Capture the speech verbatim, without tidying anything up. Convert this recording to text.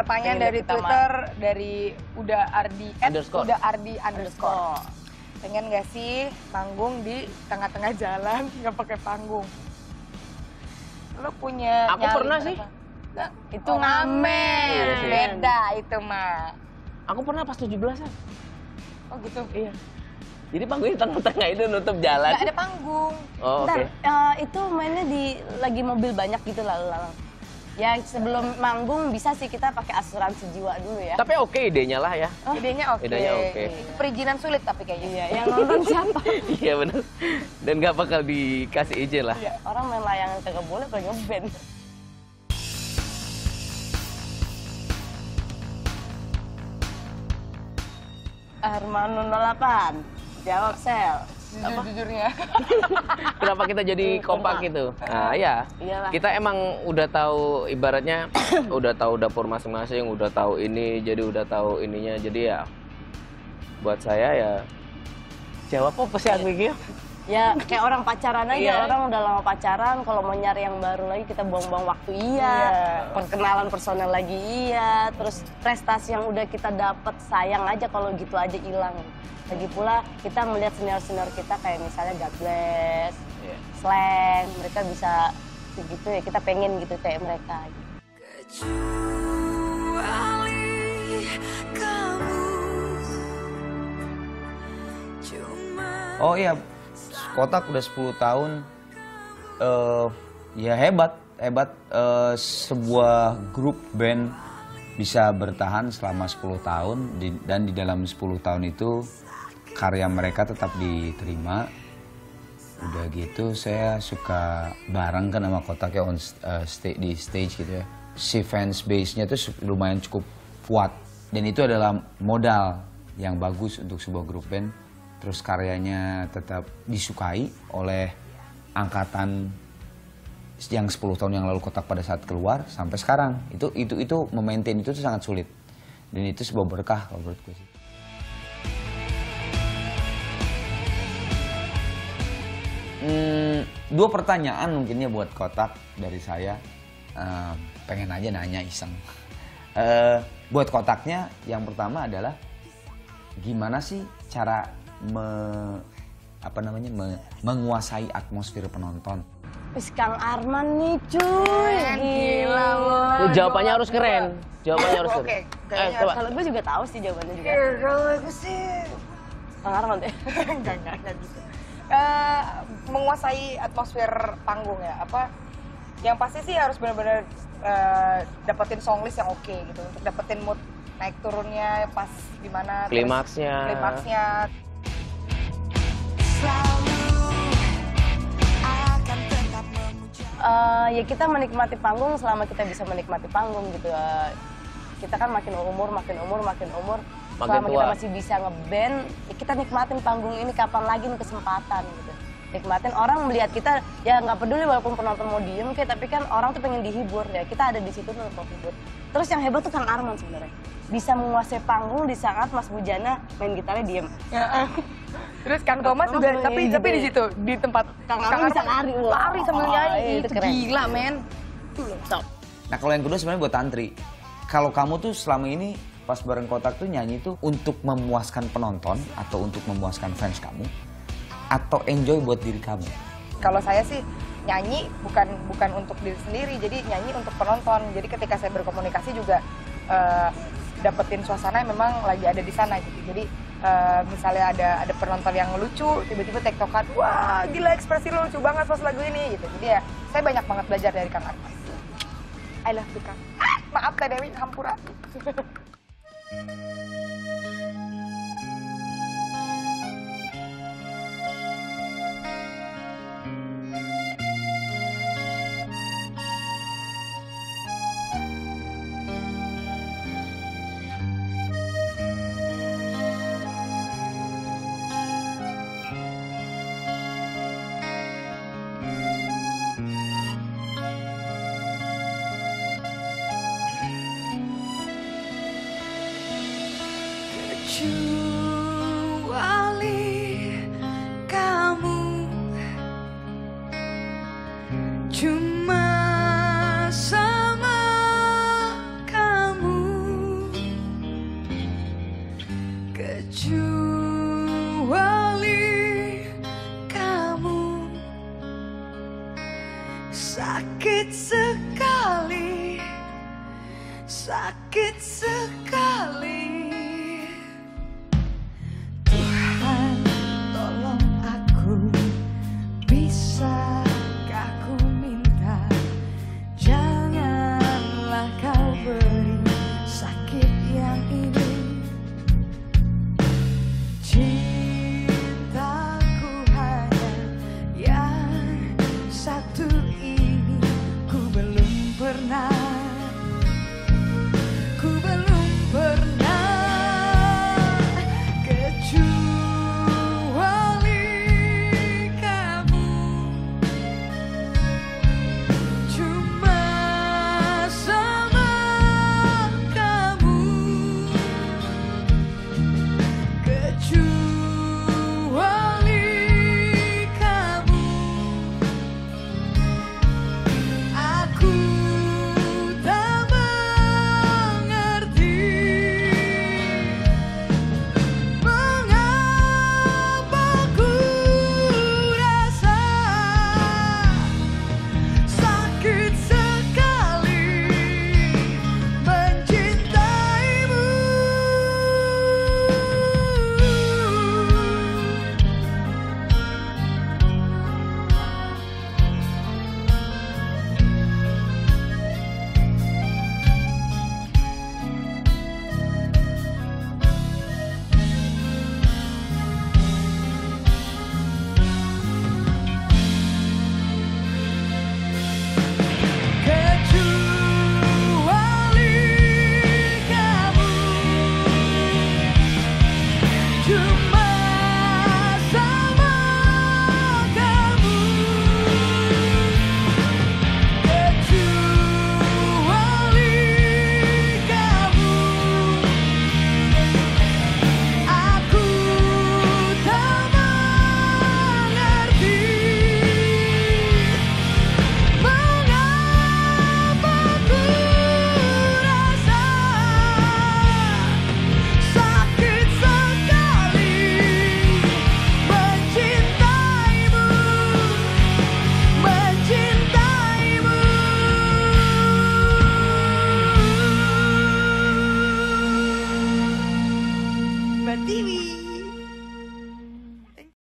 pertanyaan dari Twitter dari Uda Ardi underscore. Uda Ardi underscore. Pengen nggak sih manggung di tengah-tengah jalan nggak pakai panggung? Lo punya? Aku pernah sih. Nah, itu oh, ngamen. Iya beda itu mah. Aku pernah pas tujuh belasan. Oh gitu? Iya. Jadi panggung di tengah-tengah itu nutup jalan. Nggak ada panggung. Oh, oke. Okay. Uh, itu mainnya di lagi mobil banyak gitu lalu-lalang. Ya sebelum manggung bisa sih kita pakai asuransi jiwa dulu ya. Tapi oke okay, idenya lah ya. Oh, idenya oke. Okay. Idenya oke. Okay. Perizinan sulit tapi kayaknya. Iya, yang nonton siapa? Iya benar. Dan nggak bakal dikasih izin lah. Iya. Orang main layangan kagak boleh, paling ngeband. Armando nol delapan, jawab Sel. Jujur-jujurnya. Kenapa kita jadi kompak gitu? Nah ya, Iyalah. Kita emang udah tahu ibaratnya, udah tahu dapur masing-masing, udah tahu ini, jadi udah tahu ininya. Jadi ya, buat saya ya, jawab apa sih aku gitu? Ya kayak orang pacaran aja, Iya. orang udah lama pacaran, kalau mau nyari yang baru lagi kita buang-buang waktu iya, Iya. perkenalan personel lagi iya, terus prestasi yang udah kita dapat sayang aja kalau gitu aja hilang. Lagi pula kita melihat senior-senior kita kayak misalnya God Bless, Iya. Slang, mereka bisa begitu ya, kita pengen gitu kayak mereka. Kecuali kamu cuma... Oh iya, Kotak udah sepuluh tahun, uh, ya hebat, hebat uh, sebuah grup band bisa bertahan selama sepuluh tahun di, dan di dalam sepuluh tahun itu karya mereka tetap diterima. Udah gitu saya suka bareng kan sama Kotak ya on uh, sta di stage gitu ya. Si fans base-nya tuh lumayan cukup kuat dan itu adalah modal yang bagus untuk sebuah grup band. Terus karyanya tetap disukai oleh angkatan yang sepuluh tahun yang lalu Kotak pada saat keluar sampai sekarang. Itu itu itu memaintain itu tuh sangat sulit. Dan itu sebuah berkah kalau menurutku sih. Hmm, dua pertanyaan mungkinnya buat Kotak dari saya. Uh, pengen aja nanya iseng. Uh, buat Kotaknya yang pertama adalah gimana sih cara Me, apa namanya me, menguasai atmosfer penonton. Wis Kang Arman nih cuy, gila Lu jawabannya harus keren, jawabannya harus keren. Oke, eh, coba. Kalau gue juga tahu sih jawabannya juga. Kalau aku sih Kang Arman deh. enggak enggak enggak gitu. Uh, menguasai atmosfer panggung ya, apa? Yang pasti sih harus benar-benar uh, dapetin songlist yang oke okay, gitu, untuk dapetin mood naik turunnya pas gimana. Klimaksnya. Klimaksnya. Uh, ya kita menikmati panggung selama kita bisa menikmati panggung gitu. Uh, kita kan makin umur, makin umur, makin umur. Makin selama tua. kita masih bisa ngeband, ya kita nikmatin panggung ini kapan lagi nih kesempatan gitu. Nikmatin orang melihat kita, ya nggak peduli walaupun penonton mau diem kayak, tapi kan orang tuh pengen dihibur ya. Kita ada di situ untuk menghibur. Terus yang hebat tuh Kang Arman sebenarnya. Bisa menguasai panggung di saat Mas Bujana main gitarnya diem. Ya. Terus Kang Thomas juga, Thomas tapi gitu tapi ya. di situ di tempat Kang Arman bisa lari, wah. lari sambil Oh, nyanyi, itu itu keren. gila men. Itu loh. Top. Nah kalau yang kedua sebenarnya buat Tantri. Kalau kamu tuh selama ini pas bareng Kotak tuh nyanyi tuh untuk memuaskan penonton atau untuk memuaskan fans kamu atau enjoy buat diri kamu? Kalau saya sih nyanyi bukan bukan untuk diri sendiri, jadi nyanyi untuk penonton. Jadi ketika saya berkomunikasi juga uh, dapetin suasana yang memang lagi ada di sana gitu. Jadi uh, misalnya ada ada penonton yang lucu, tiba-tiba tektokan, wah gila ekspresi lu lucu banget pas lagu ini gitu. Jadi ya saya banyak banget belajar dari Kang Arman. I love you Kang. Ah, maaf Teh Dewi, hampura. Kecuali kamu cuma sama kamu sakit sekali, sakit sekali.